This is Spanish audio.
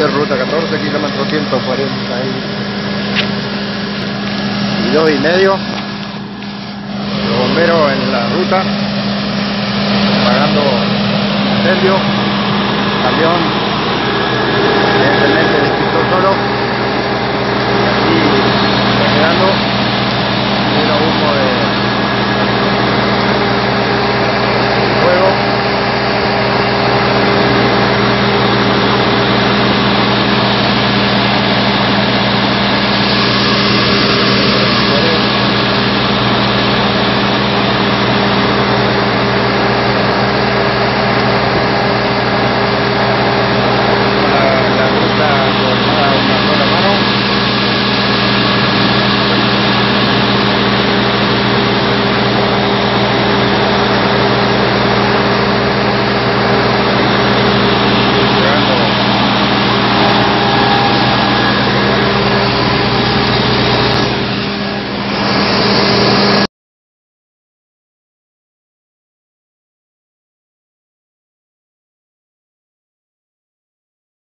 hacer ruta 14, kilómetro 142,5. Los bomberos en la ruta, apagando incendio. El camión evidentemente despistó solo. Y así está quedando lleno humo de